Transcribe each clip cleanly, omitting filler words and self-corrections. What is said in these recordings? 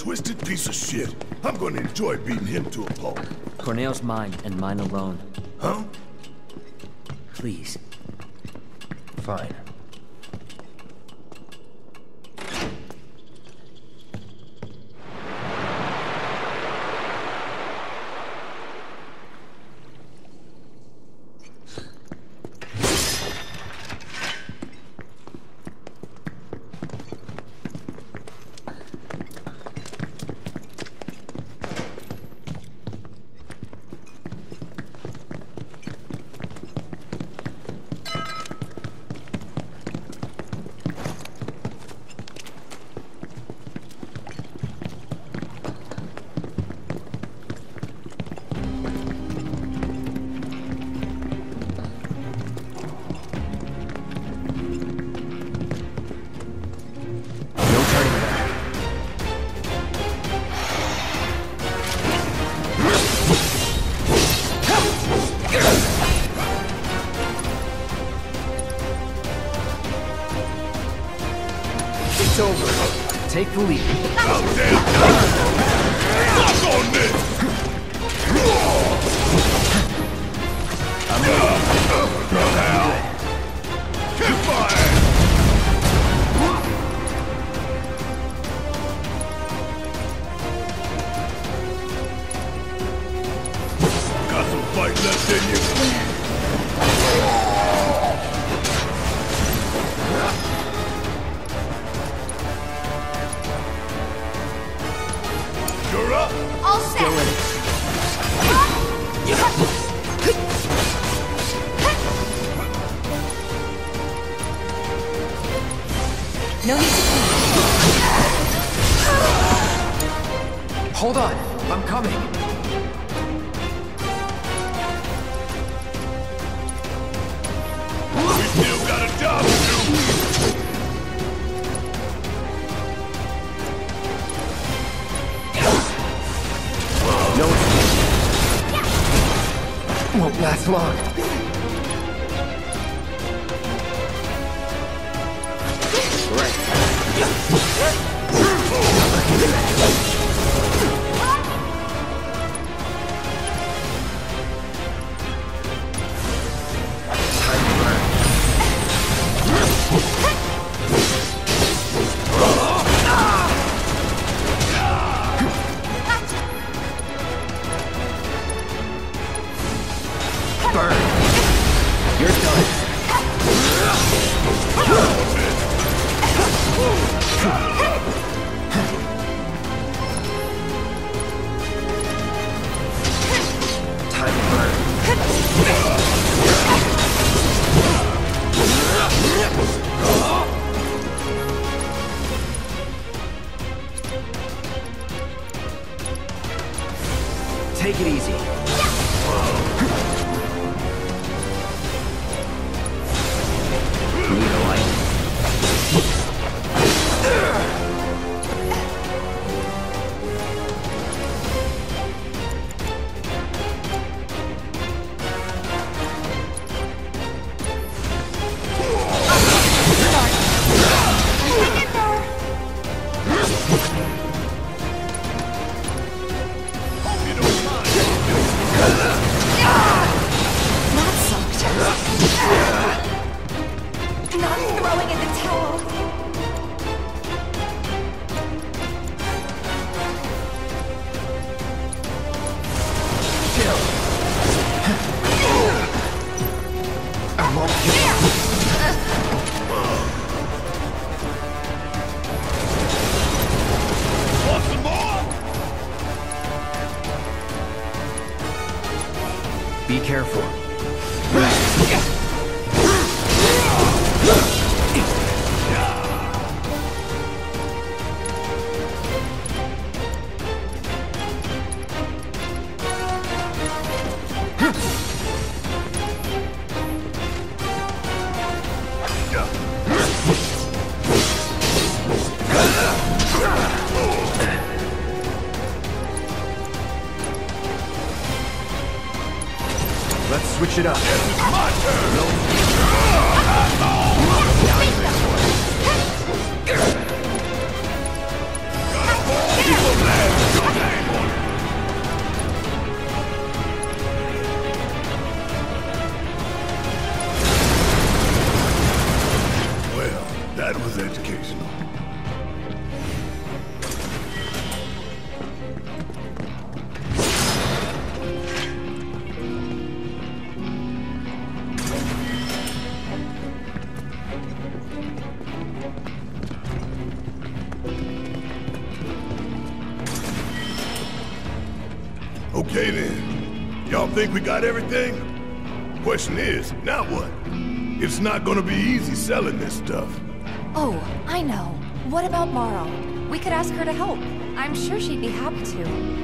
twisted piece of shit. I'm gonna enjoy beating him to a pulp. Corneo's mine, and mine alone. Huh? Please. Fine. It's over. Take the lead. Oh, damn! Fuck on this! Kick my ass! Got some fight left in you. You're up. All set. Go in it. No need to Hold on, I'm coming. We still got a job to do. No escape. Won't last long. You're done. Time to burn. Take it easy. Need a light. That sucked. Not throwing in the towel. Chill. I won't kill you. Want some more? Be careful. Let's switch it up. It's my turn. People Okay then. Y'all think we got everything? Question is, now what? It's not gonna be easy selling this stuff. Oh, I know. What about Morrow? We could ask her to help. I'm sure she'd be happy to.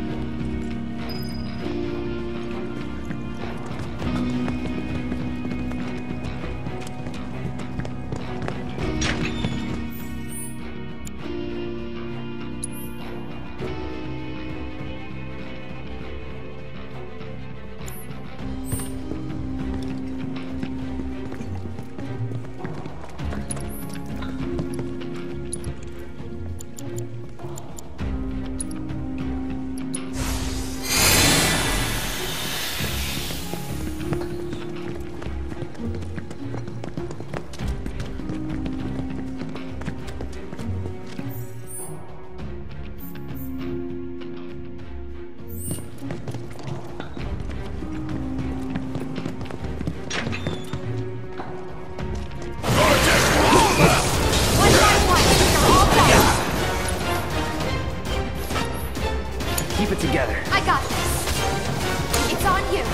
Keep it together. I got this. It's on you.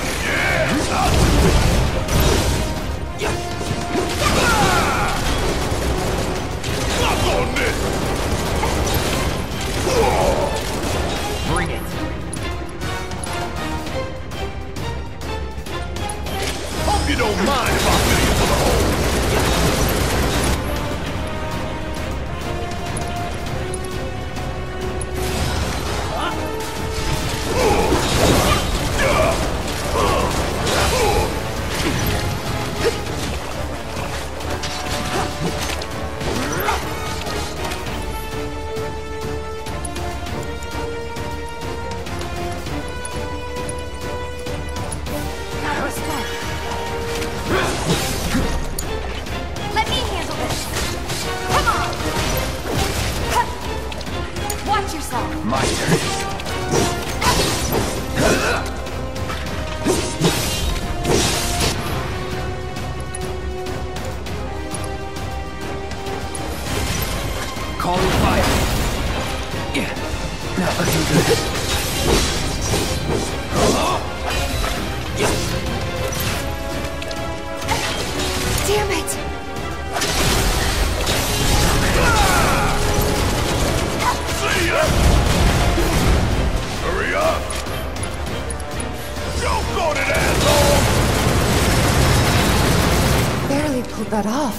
Up on this! Bring it. Hope you don't mind if I fill you for the hole. That was fun. Let me handle this. Come on. Watch yourself. My turn. Calling fire. Yeah, not looking good. Damn it. See ya! Hurry up! Choke on it, asshole! Barely pulled that off.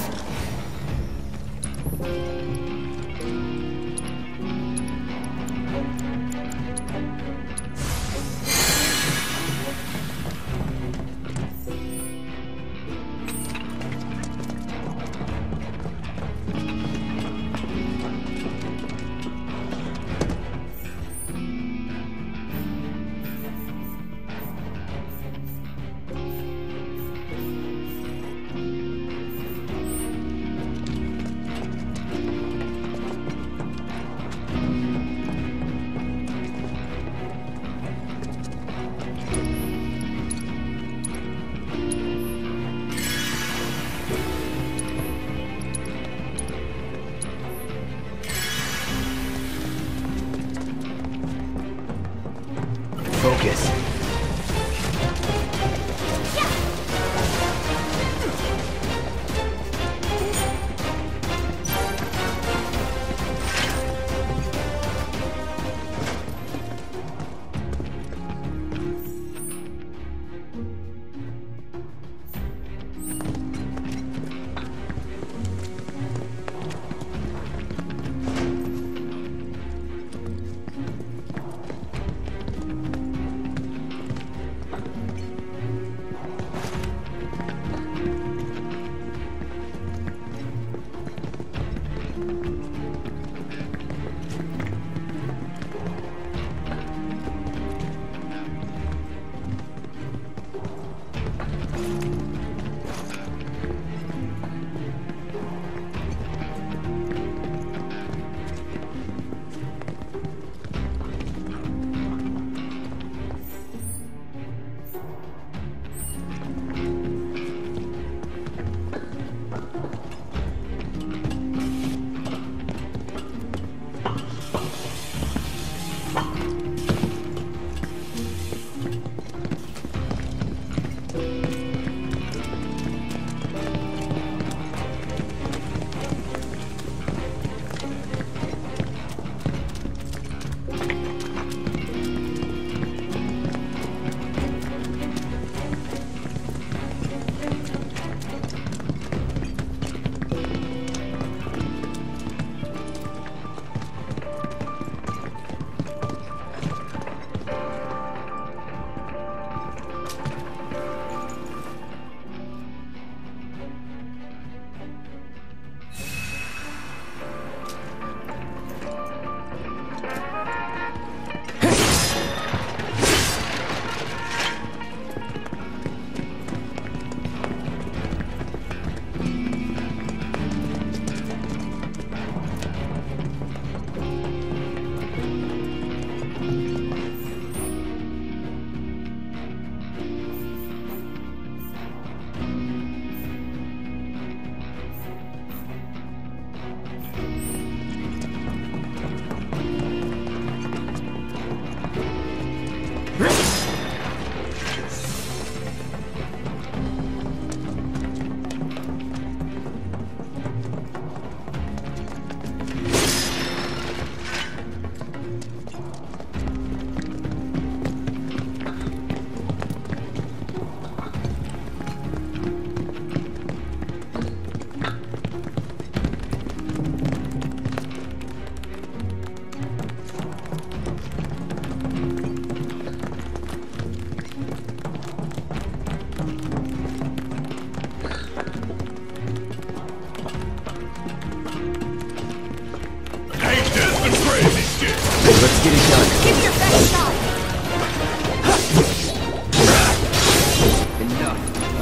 get it done. Give your best shot. Enough.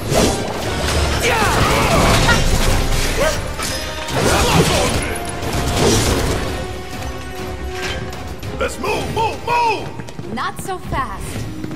Let's move! Not so fast.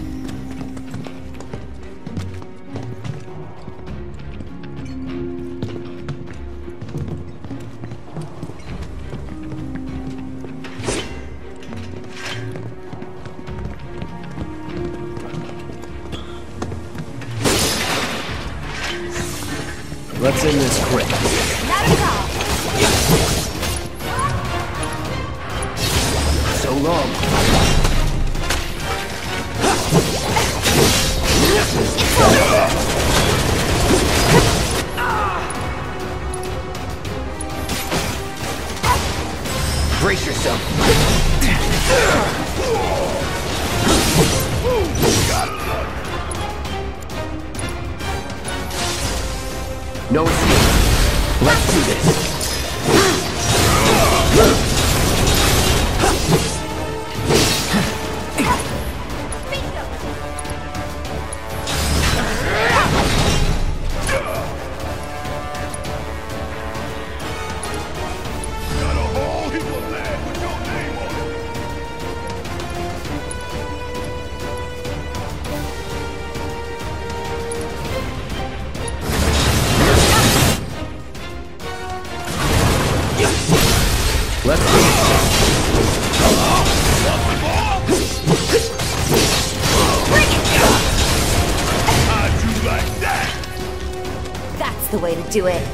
Let's end this quick. Not at all. So long. Brace yourself. No escape. Let's do this. Got a whole heap of land with your name on it. Let's do How'd you like that? That's the way to do it.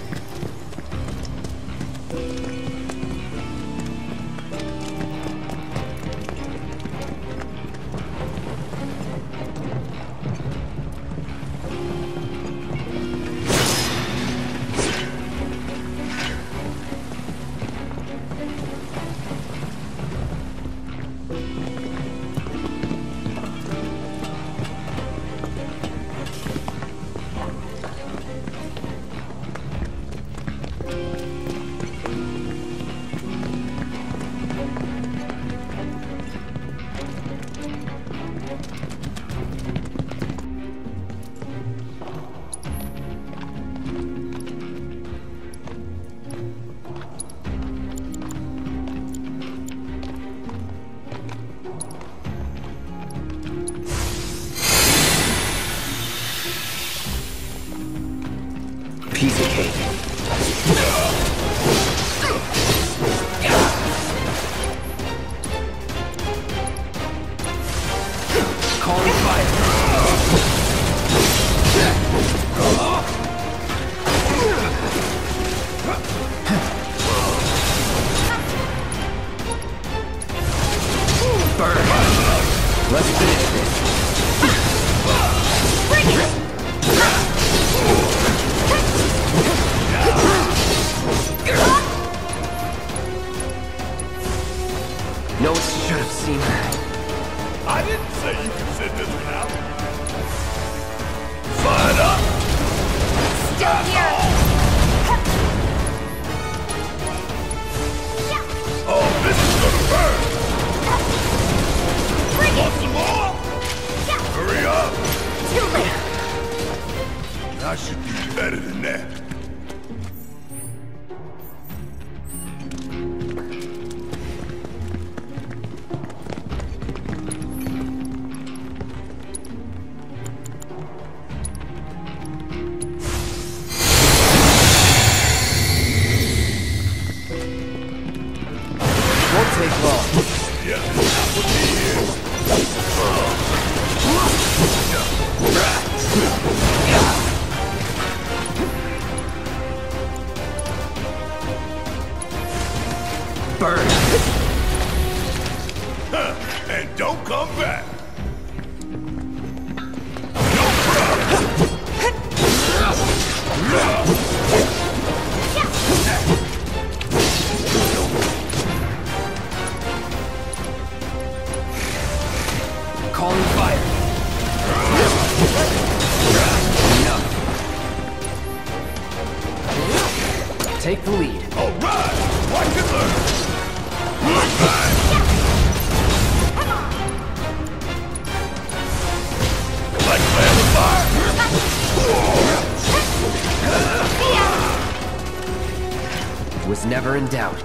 piece of cake. Calling fire. Burn. Let's finish this. Bring it! No one should have seen that. I didn't say you could sit this one out. Sign up! Still here! Oh, this is gonna burn! Bring Want it! some more? Hurry up! Too late! I should do better than that. Won't take long. Yeah, not with me here. Burn. And don't come back. Calling fire. Enough. Take the lead. All right, watch it learn. Look back. was never in doubt.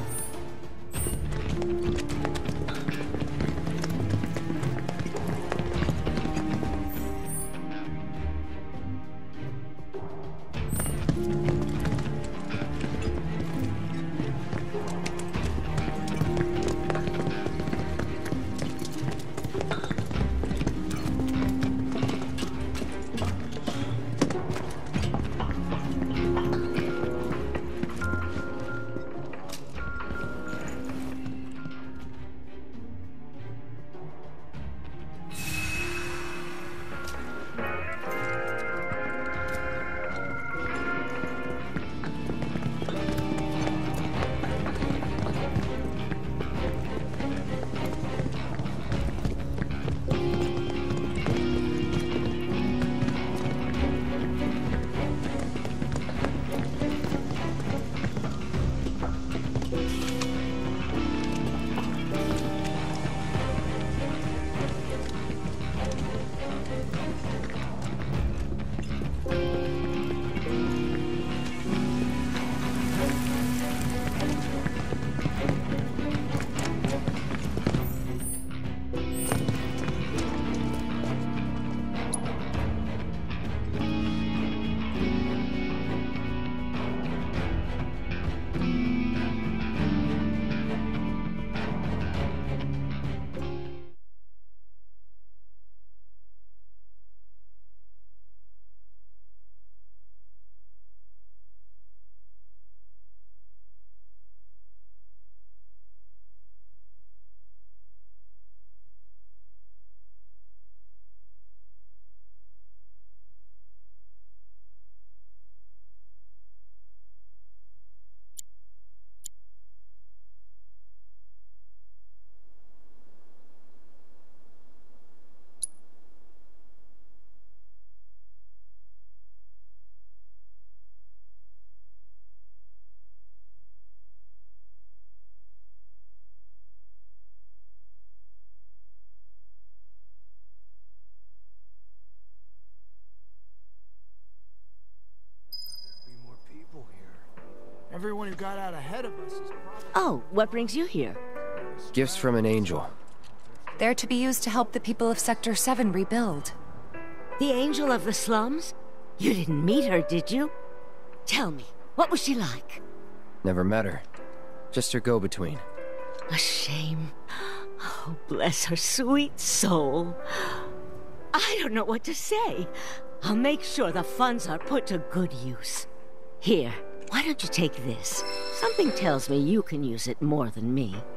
Everyone who got out ahead of us is probably... Oh, what brings you here? Gifts from an angel. They're to be used to help the people of Sector 7 rebuild. The Angel of the Slums? You didn't meet her, did you? Tell me, what was she like? Never met her. Just her go-between. A shame. Oh, bless her sweet soul. I don't know what to say. I'll make sure the funds are put to good use. Here, why don't you take this? Something tells me you can use it more than me.